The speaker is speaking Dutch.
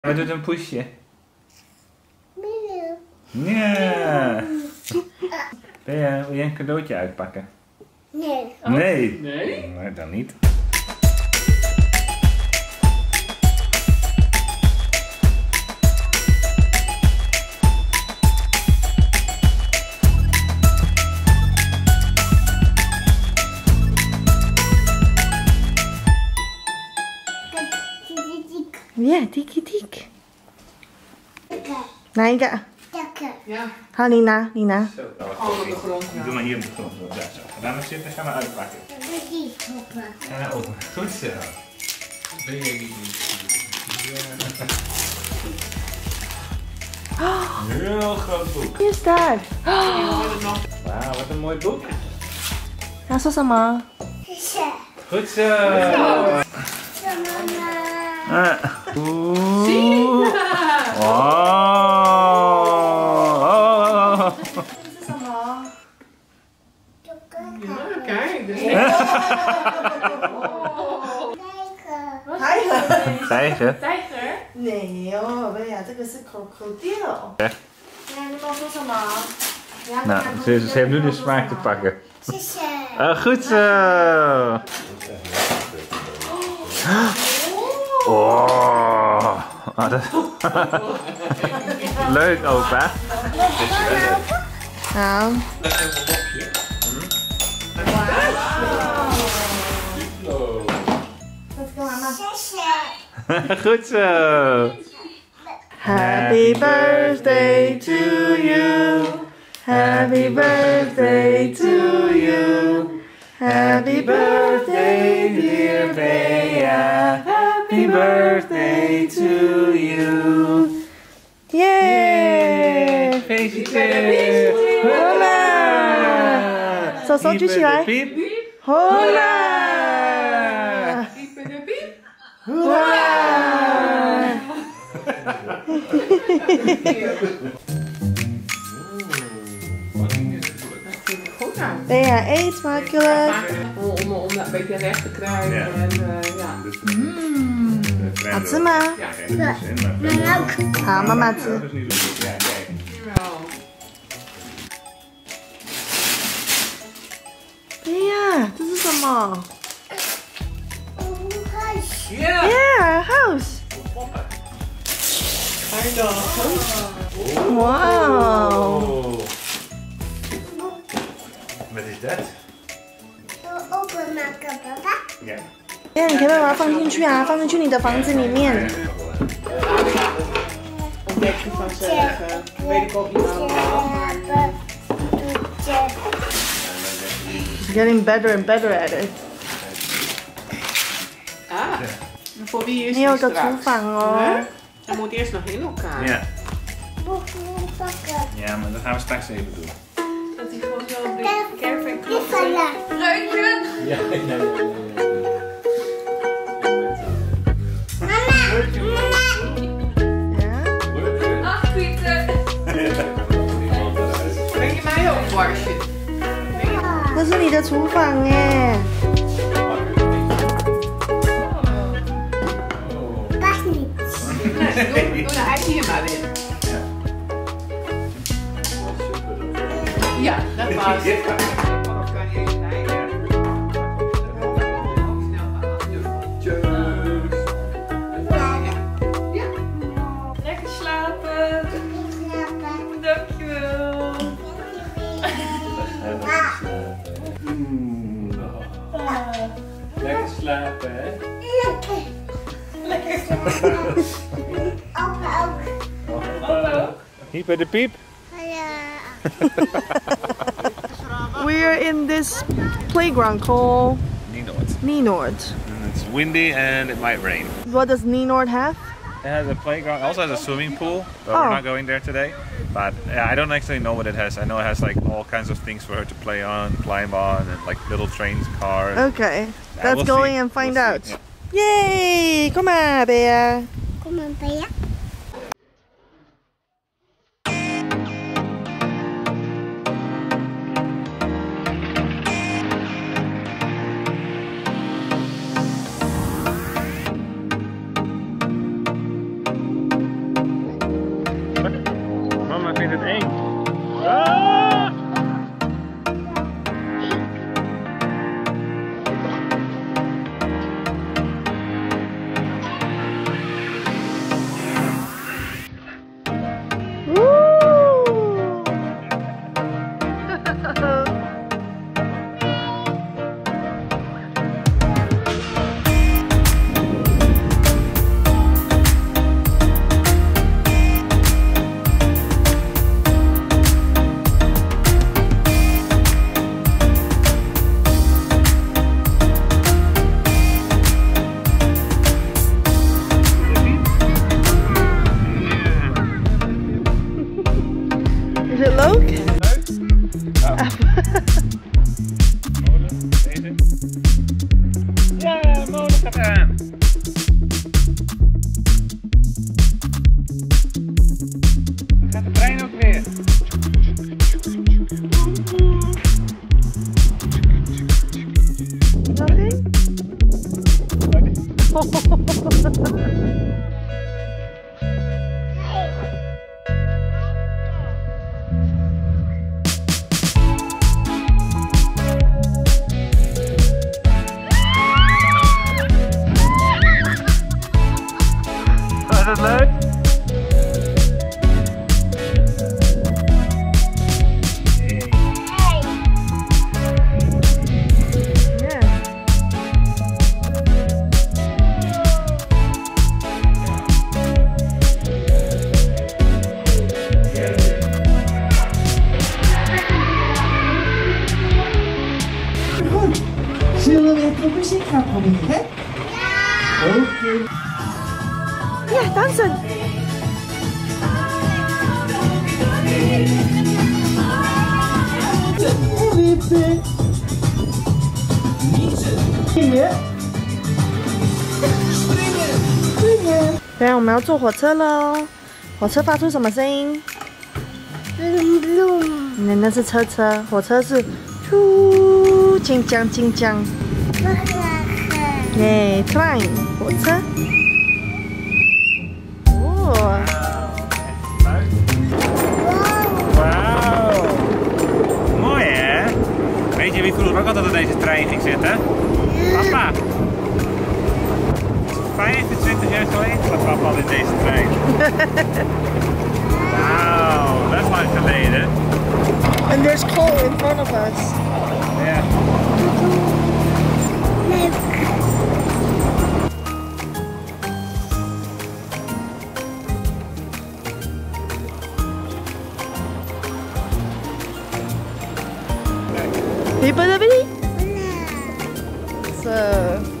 Wat doet een poesje? Ja. Wil je een cadeautje uitpakken? Nee. Oh. Nee? Nee? Nee, dan niet. Ja, tiki tik. Naika. Ja. Hou Nina, Nina. Zo, Gewoon op de grond. Ja. Doe maar hier op de grond. Ja, zo. Ga maar zitten, gaan we uitpakken. Ga naar open. Goed zo. Ben jij die? Heel groot boek. Wie is daar? Wauw, wat een mooi boek. 他说什么？ Goed zo. Oeh. Wow. 是什么？ Ja, kijk. Dus... Tijger. Tijger? 没有，对呀，这个是 crocodile。 Echt? 那你们说什么？ Nou, ze heeft nu de smaak te pakken. Goed zo. Oh. Oh, dat... Leuk opa. 好。 Goed zo. Happy birthday to you. Happy birthday to you. Happy birthday, dear Bea. Happy birthday to you. Yay! Gefeliciteerd. Hola! 手手举起来。 Hola! Hola! Bea, eet smakelijk. Om dat een beetje recht te krijgen. Ja. En, ja. 好吃吗？ Ja, geen 好，妈妈吃。 Dat is niet zo goed. Ja, kijk. Jawel. Bea, 这是什么 Ja! ？Yeah, house. Wow. Oh. Wat is dat? Ja. 哎，你可以把它放进去啊，放进去你的房子里面。 Ontdek je vanzelf. Weet ik ook niet allemaal. She's getting better and better at it. Ah, en voor wie is 你有 die 个厨 straks? 房哦。 Hij moet eerst nog in elkaar. Ja. Ja, maar dat gaan we straks even doen. Dat hij gewoon zo op de caravan klopt. Ruiken! Ja, ja, Ja? Ach, Pieter! Breng je mij ook wasje? 这是你的厨房哎。 Doe de ijs hier maar in. Ja, dat was. Anders kan je even snijden. Ja. Lekker slapen. Dankjewel. Lekker slapen, hè? Hyper de piep. We're in this playground called Nienoord. Nienoord. It's windy and it might rain. What does Nienoord have? It has a playground, also has a swimming pool, but Oh. we're not going there today. But yeah, I don't actually know what it has. I know it has like all kinds of things for her to play on, climb on, and like little trains, cars. Okay, Yeah, let's we'll go see. in and find We'll out. see, Yay! Kom maar, Bea. Hey. Ah! Is het leuk? Ja. Molen, deze. Ja, molen gaat aan. Dan gaat de trein ook weer. Nog één? Was het leuk? Ja. Goed. Zullen we het op muziek gaan proberen? Ja! Oké. Ja, dansen. Wippen. Springen. Springen. 等下我们要坐火车喽。火车发出什么声音？那是车车，火车是突金江金江。耶 ，train 火车。哦， Wauw. Mooi hè? Weet je wie vroeger ook altijd op deze trein ging zitten? Papa. 25 jaar geleden zat papa al in deze trein. Wauw, dat is lang geleden. and there's coal in front of us. Ja. People, everybody? So.